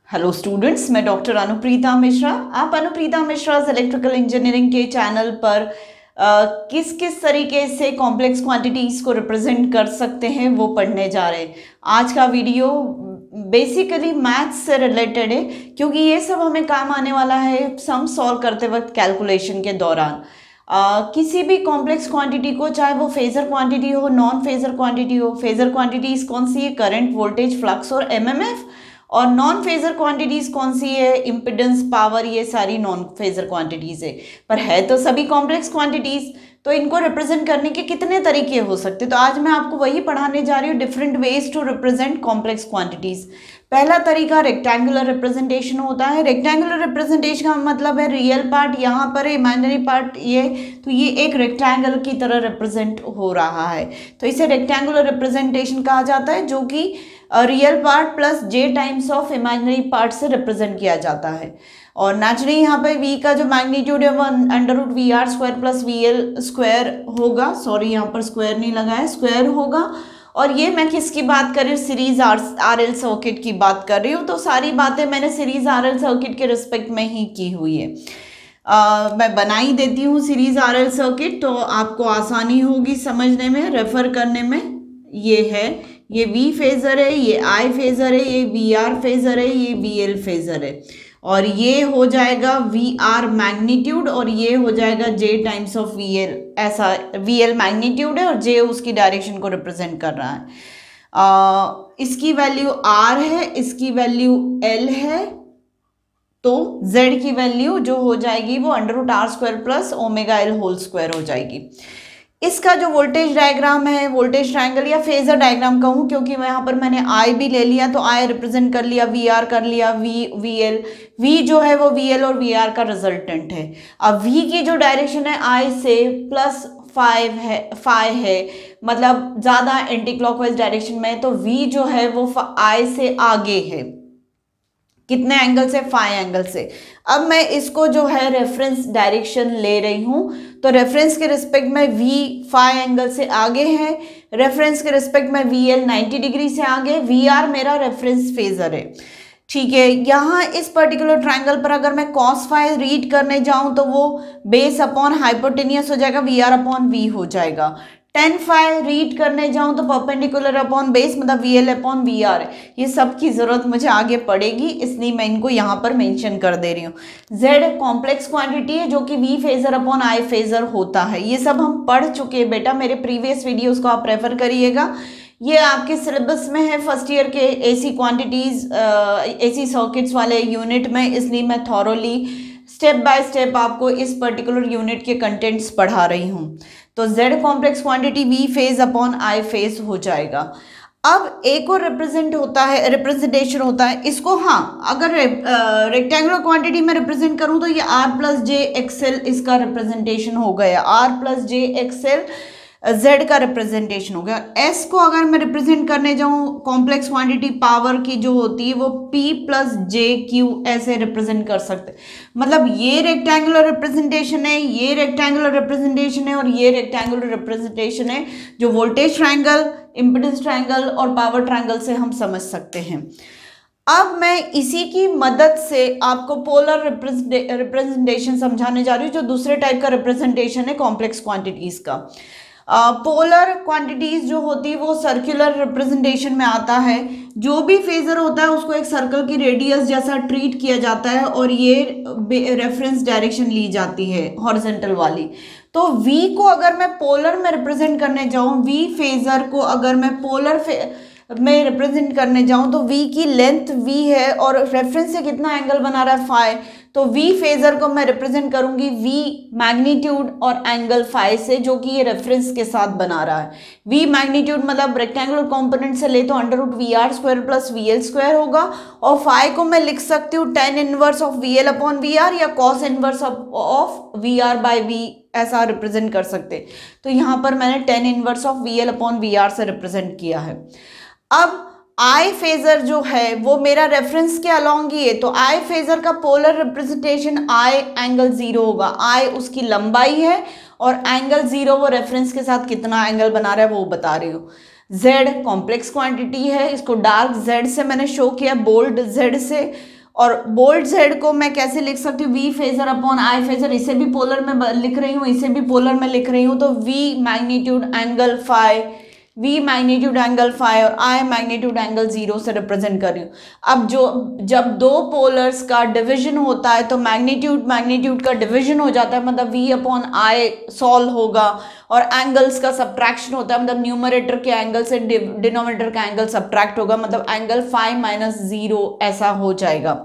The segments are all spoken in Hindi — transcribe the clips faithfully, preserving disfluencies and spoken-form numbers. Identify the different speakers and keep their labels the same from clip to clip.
Speaker 1: हेलो स्टूडेंट्स, मैं डॉक्टर अनुप्रीता मिश्रा। आप अनुप्रीता मिश्रा इलेक्ट्रिकल इंजीनियरिंग के चैनल पर आ, किस किस तरीके से कॉम्प्लेक्स क्वांटिटीज को रिप्रेजेंट कर सकते हैं वो पढ़ने जा रहे हैं। आज का वीडियो बेसिकली मैथ्स से रिलेटेड है, क्योंकि ये सब हमें काम आने वाला है सम सॉल्व करते वक्त कैलकुलेशन के दौरान। Uh, किसी भी कॉम्प्लेक्स क्वांटिटी को, चाहे वो फेजर क्वांटिटी हो, नॉन फेजर क्वांटिटी हो। फेजर क्वांटिटीज कौन सी है? करंट, वोल्टेज, फ्लक्स और एमएमएफ। और नॉन फेजर क्वांटिटीज कौन सी है? इम्पिडेंस, पावर, ये सारी नॉन फेजर क्वांटिटीज है। पर है तो सभी कॉम्प्लेक्स क्वांटिटीज, तो इनको रिप्रेजेंट करने के कितने तरीके हो सकते हैं। तो आज मैं आपको वही पढ़ाने जा रही हूँ, different ways to represent complex quantities. पहला तरीका रेक्टेंगुलर रिप्रेजेंटेशन होता है। रेक्टेंगुलर रिप्रेजेंटेशन का मतलब है रियल पार्ट यहाँ पर है, इमेजिनरी पार्ट ये, तो ये एक रेक्टेंगल की तरह रिप्रेजेंट हो रहा है, तो इसे रेक्टेंगुलर रिप्रेजेंटेशन कहा जाता है, जो कि real part plus j times of imaginary part से रिप्रेजेंट किया जाता है। और नेचुरली यहाँ पे v का जो मैग्नीट्यूड है वो under root V R square plus V L square होगा। सॉरी, यहाँ पर स्क्वायर नहीं लगा है, स्क्वायर होगा। और ये मैं किसकी बात कर रही हूँ? Series R R L circuit की बात कर रही हूँ। तो सारी बातें मैंने सीरीज आर एल सर्किट के रिस्पेक्ट में ही की हुई है। आ, मैं बना ही देती हूँ सीरीज आर एल सर्किट, तो आपको आसानी होगी समझने में, रेफर करने में। ये है, ये V फेजर है, ये I फेजर है, ये वी आर फेजर है, ये वी एल फेजर है। और ये हो जाएगा वी आर मैग्नीट्यूड और ये हो जाएगा J times of V L. ऐसा वी एल मैग्नीट्यूड है और J उसकी डायरेक्शन को रिप्रेजेंट कर रहा है। आ, इसकी वैल्यू R है, इसकी वैल्यू L है, तो Z की वैल्यू जो हो जाएगी वो under root R square plus omega L whole square हो जाएगी। इसका जो वोल्टेज डायग्राम है, वोल्टेज ट्रायंगल या फेजर डायग्राम कहूँ, क्योंकि मैं यहाँ पर मैंने आई भी ले लिया, तो आई रिप्रेजेंट कर लिया, वी आर कर लिया, वी वी एल, वी जो है वो वी एल और वी आर का रिजल्टेंट है। अब वी की जो डायरेक्शन है आई से प्लस फाइव है, फाइव है, मतलब ज़्यादा एंटी क्लॉकवाइज डायरेक्शन में है, तो वी जो है वो आई से आगे है। कितने एंगल से? फाइव एंगल से। अब मैं इसको जो है रेफरेंस डायरेक्शन ले रही हूँ, तो रेफरेंस के रिस्पेक्ट में V फाइव एंगल से आगे है, रेफरेंस के रिस्पेक्ट में वी एल नाइन्टी डिग्री से आगे, वी आर मेरा रेफरेंस फेजर है। ठीक है, यहाँ इस पर्टिकुलर ट्रायंगल पर अगर मैं cos फाइव रीड करने जाऊँ तो वो बेस अपॉन हाइपोटेनियस हो जाएगा, वी आर अपॉन वी हो जाएगा। टेन फाइव रीड करने जाऊं तो परपेंडिकुलर अपॉन बेस, मतलब V L upon V R. ये सब की जरूरत मुझे आगे पड़ेगी, इसलिए मैं इनको यहाँ पर मेंशन कर दे रही हूँ। Z कॉम्प्लेक्स क्वांटिटी है, जो कि V phasor upon I phasor होता है। ये सब हम पढ़ चुके हैं बेटा, मेरे प्रीवियस वीडियोस को आप रेफर करिएगा। ये आपके सिलेबस में है फर्स्ट ईयर के एसी क्वांटिटीज, एसी सर्किट्स वाले यूनिट में, इसलिए मैं थॉरोली स्टेप बाय स्टेप आपको इस पर्टिकुलर यूनिट के कंटेंट्स पढ़ा रही हूँ। तो Z complex quantity V phase upon I phase हो जाएगा। अब एक और रिप्रेजेंट होता है, रिप्रेजेंटेशन होता है इसको, हाँ अगर रेक्टेंगुलर क्वांटिटी में रिप्रेजेंट करूँ तो ये R प्लस जे एक्सएल इसका रिप्रेजेंटेशन हो गया। R plus j XL Z का रिप्रेजेंटेशन हो गया। S को अगर मैं रिप्रेजेंट करने जाऊँ, कॉम्प्लेक्स क्वांटिटी पावर की जो होती है वो P प्लस जे क्यू ऐसे रिप्रेजेंट कर सकते, मतलब ये रेक्टेंगुलर रिप्रेजेंटेशन है, ये रेक्टेंगुलर रिप्रेजेंटेशन है और ये रेक्टेंगुलर रिप्रेजेंटेशन है, जो वोल्टेज ट्रायंगल, इम्पिडेंस ट्रायंगल और पावर ट्रायंगल से हम समझ सकते हैं। अब मैं इसी की मदद से आपको पोलर रिप्रेजेंटेशन समझाने जा रही हूँ, जो दूसरे टाइप का रिप्रेजेंटेशन है कॉम्प्लेक्स क्वांटिटीज का। पोलर uh, क्वांटिटीज जो होती है वो सर्कुलर रिप्रेजेंटेशन में आता है। जो भी फेजर होता है उसको एक सर्कल की रेडियस जैसा ट्रीट किया जाता है और ये रेफरेंस डायरेक्शन ली जाती है हॉरिजॉन्टल वाली। तो V को अगर मैं पोलर में रिप्रेजेंट करने जाऊँ, V फेजर को अगर मैं पोलर में रिप्रेजेंट करने जाऊँ तो V की लेंथ V है और रेफरेंस से कितना एंगल बना रहा है? फाइव। तो V फेजर को मैं रिप्रेजेंट करूंगी V मैग्नीट्यूड और एंगल फाइव से, जो कि ये रेफरेंस के साथ बना रहा है। V मैग्नीट्यूड मतलब रेक्टेंगुलर कंपोनेंट से ले तो under root V R square plus V L square होगा, और फाइव को मैं लिख सकती हूँ tan inverse of V L upon V R या cos inverse of V R by V, ऐसा रिप्रेजेंट कर सकते। तो यहाँ पर मैंने tan inverse of V L upon V R से रिप्रेजेंट किया है। अब I फेजर जो है वो मेरा रेफरेंस के अलॉन्ग ही है, तो I फेजर का polar representation I angle zero होगा। I उसकी लंबाई है और एंगल जीरो वो रेफरेंस के साथ कितना एंगल बना रहा है वो बता रही हूँ। Z कॉम्प्लेक्स क्वांटिटी है, इसको डार्क Z से मैंने शो किया, बोल्ड Z से। और बोल्ड जेड को मैं कैसे लिख सकती हूँ, V phasor upon I phasor, इसे भी पोलर में लिख रही हूँ, इसे भी पोलर में लिख रही हूँ, तो V magnitude angle phi, V magnitude angle phi और आई मैग्नीट्यूड एंगल जीरो से रिप्रेजेंट कर रही हूँ। अब जो जब दो पोलर्स का डिवीजन होता है तो मैग्नीट्यूड मैग्नीट्यूड का डिवीजन हो जाता है, मतलब वी अपॉन आई सॉल्व होगा, और एंगल्स का सब्ट्रैक्शन होता है, मतलब न्यूमरेटर के एंगल से डिनोमिनेटर का एंगल सब्ट्रैक्ट होगा, मतलब एंगल फाइव माइनस जीरो ऐसा हो जाएगा।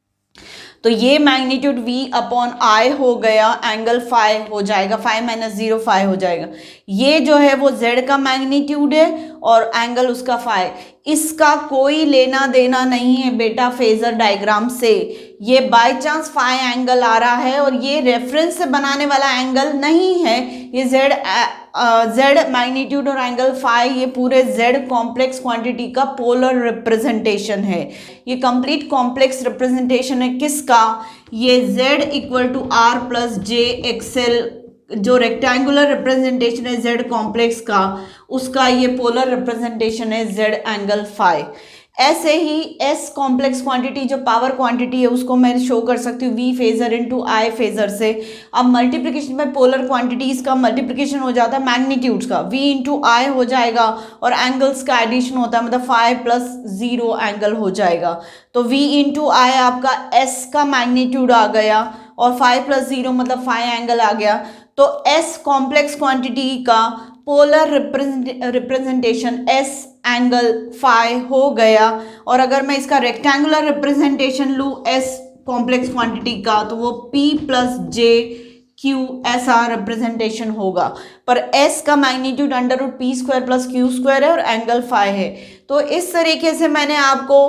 Speaker 1: तो ये मैग्नीट्यूड v अपॉन आई हो गया, एंगल फाइव हो जाएगा, फाइव माइनस जीरो फाइव हो जाएगा। ये जो है वो z का मैग्नीट्यूड है और एंगल उसका फाइव, इसका कोई लेना देना नहीं है बेटा फेजर डायग्राम से। ये बाय चांस फाइव एंगल आ रहा है और ये रेफरेंस से बनाने वाला एंगल नहीं है। ये z z मैग्नीट्यूड और एंगल फाइव ये पूरे z कॉम्प्लेक्स क्वांटिटी का पोलर रिप्रेजेंटेशन है। ये कंप्लीट कॉम्प्लेक्स रिप्रेजेंटेशन है किसका, ये z equal to R plus j XL, जो रेक्टेंगुलर रिप्रेजेंटेशन है z कॉम्प्लेक्स का, उसका ये पोलर रिप्रेजेंटेशन है z एंगल फाइव। ऐसे ही s कॉम्प्लेक्स क्वांटिटी जो पावर क्वांटिटी है उसको मैं शो कर सकती हूँ v phasor into i phasor से। अब मल्टीप्लिकेशन में पोलर क्वांटिटीज का मल्टीप्लिकेशन हो जाता है मैग्नीट्यूड्स का, v इंटू आई हो जाएगा और एंगल्स का एडिशन होता है, मतलब फाइव प्लस जीरो एंगल हो जाएगा। तो v इंटू आई आपका s का मैग्नीट्यूड आ गया और फाइव प्लस जीरो मतलब फाइव एंगल आ गया। तो s कॉम्प्लेक्स क्वांटिटी का polar representation s angle phi हो गया। और अगर मैं इसका रेक्टेंगुलर रिप्रेजेंटेशन लूँ s कॉम्प्लेक्स क्वांटिटी का, तो वो p प्लस जे क्यू ऐसा रिप्रेजेंटेशन होगा, पर s का magnitude under root P square plus Q square है और एंगल फाइव है। तो इस तरीके से मैंने आपको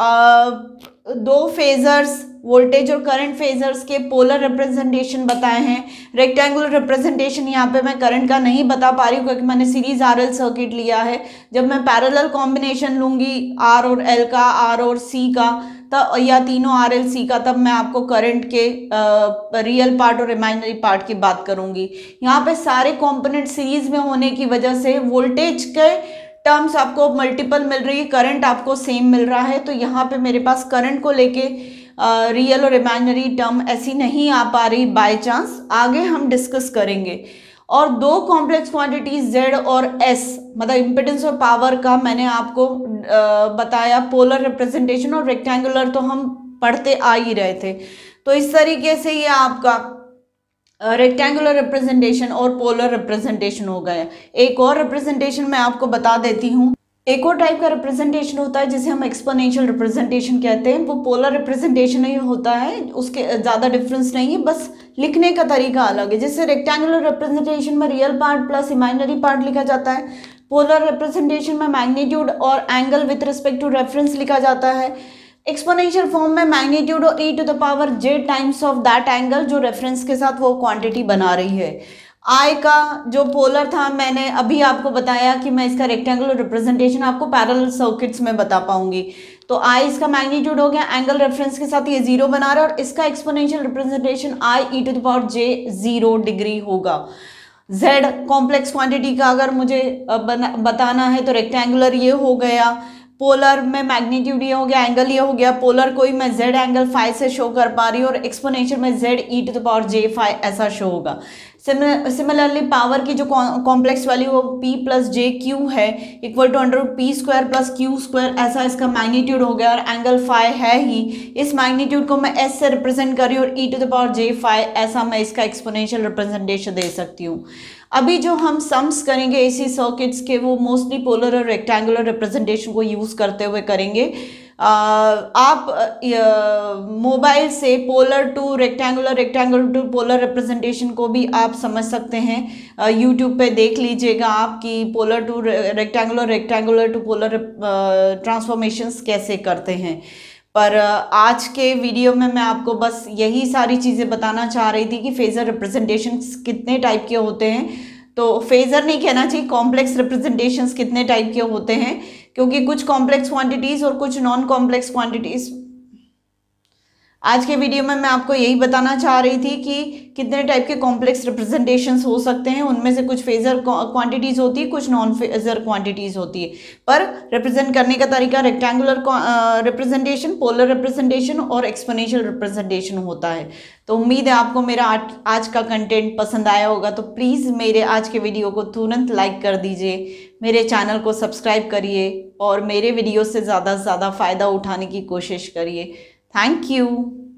Speaker 1: आ, दो फेजर्स, वोल्टेज और करंट फेजर्स के पोलर रिप्रेजेंटेशन बताए हैं। रेक्टेंगुलर रिप्रेजेंटेशन यहाँ पे मैं करंट का नहीं बता पा रही हूँ क्योंकि मैंने सीरीज आरएल सर्किट लिया है। जब मैं पैरेलल कॉम्बिनेशन लूंगी आर और एल का, आर और सी का, तब या तीनों आर एल सी का, तब मैं आपको करंट के रियल पार्ट और इमेजिनरी पार्ट की बात करूंगी। यहाँ पे सारे कॉम्पोनेंट सीरीज में होने की वजह से वोल्टेज के टर्म्स आपको मल्टीपल मिल रही है, करंट आपको सेम मिल रहा है। तो यहाँ पे मेरे पास करंट को लेके रियल और इमेजिनरी टर्म ऐसी नहीं आ पा रही बाय चांस, आगे हम डिस्कस करेंगे। और दो कॉम्प्लेक्स क्वांटिटीज z और s, मतलब इम्पिडेंस और पावर का मैंने आपको आ, बताया पोलर रिप्रेजेंटेशन, और रेक्टेंगुलर तो हम पढ़ते आ ही रहे थे। तो इस तरीके से ये आपका रेक्टेंगुलर रिप्रेजेंटेशन और पोलर रिप्रेजेंटेशन हो गया। एक और रिप्रेजेंटेशन मैं आपको बता देती हूँ। एक और टाइप का रिप्रेजेंटेशन होता है जिसे हम एक्सपोनेंशियल रिप्रेजेंटेशन कहते हैं। वो पोलर रिप्रेजेंटेशन ही होता है, उसके ज़्यादा डिफरेंस नहीं है, बस लिखने का तरीका अलग है। जैसे रेक्टेंगुलर रिप्रेजेंटेशन में real part plus imaginary part लिखा जाता है, पोलर रिप्रेजेंटेशन में मैग्नीट्यूड और angle with respect to reference लिखा जाता है। एक्सपोनेंशियल फॉर्म में मैग्नीट्यूड और e to the power j times of that angle जो रेफरेंस के साथ वो क्वांटिटी बना रही है। I का जो पोलर था मैंने अभी आपको बताया कि मैं इसका रेक्टेंगुलर रिप्रेजेंटेशन आपको पैरेलल सर्किट्स में बता पाऊंगी। तो I इसका मैग्नीट्यूड हो गया, एंगल रेफरेंस के साथ ये जीरो बना रहा है, और इसका exponential representation I e to the power j zero degree होगा। Z कॉम्प्लेक्स क्वांटिटी का अगर मुझे बताना है तो रेक्टेंगुलर ये हो गया, पोलर में मैग्नीट्यूड ये हो गया, एंगल ये हो गया, पोलर कोई मैं z एंगल फाइव से शो कर पा रही हूँ, और एक्सपोनेंशियल में z e to the power j phi ऐसा शो होगा। सिमिलरली पावर की जो कॉम्प्लेक्स वैल्यू वो p प्लस जे क्यू है equal to under root P square plus Q square, ऐसा इसका मैग्नीट्यूड हो गया, और एंगल फाइव है ही। इस मैग्नीट्यूड को मैं s से रिप्रेजेंट कर रही हूँ और e to the power j phi ऐसा मैं इसका एक्सपोनेंशियल रिप्रेजेंटेशन दे सकती हूँ। अभी जो हम सम्स करेंगे एसी सर्किट्स के वो मोस्टली पोलर और रेक्टेंगुलर रिप्रेजेंटेशन को यूज़ करते हुए करेंगे। आ, आप मोबाइल से polar to rectangular, rectangular to polar representation को भी आप समझ सकते हैं। यूट्यूब पे देख लीजिएगा आप कि polar to rectangular, rectangular to polar transformations कैसे करते हैं। पर आज के वीडियो में मैं आपको बस यही सारी चीज़ें बताना चाह रही थी कि फेजर रिप्रेजेंटेशंस कितने टाइप के होते हैं। तो फेजर नहीं कहना चाहिए, कॉम्प्लेक्स रिप्रेजेंटेशंस कितने टाइप के होते हैं, क्योंकि कुछ कॉम्प्लेक्स क्वांटिटीज़ और कुछ नॉन कॉम्प्लेक्स क्वांटिटीज़ आज के वीडियो में मैं आपको यही बताना चाह रही थी कि कितने टाइप के कॉम्प्लेक्स रिप्रेजेंटेशंस हो सकते हैं। उनमें से कुछ फेजर क्वांटिटीज होती है, कुछ नॉन फेजर क्वांटिटीज होती है, पर रिप्रेजेंट करने का तरीका रेक्टेंगुलर रिप्रेजेंटेशन, पोलर रिप्रेजेंटेशन और एक्सपोनेंशियल रिप्रेजेंटेशन होता है। तो उम्मीद है आपको मेरा आज, आज का कंटेंट पसंद आया होगा। तो प्लीज़ मेरे आज के वीडियो को तुरंत लाइक कर दीजिए, मेरे चैनल को सब्सक्राइब करिए और मेरे वीडियो से ज़्यादा से ज़्यादा फ़ायदा उठाने की कोशिश करिए। Thank you.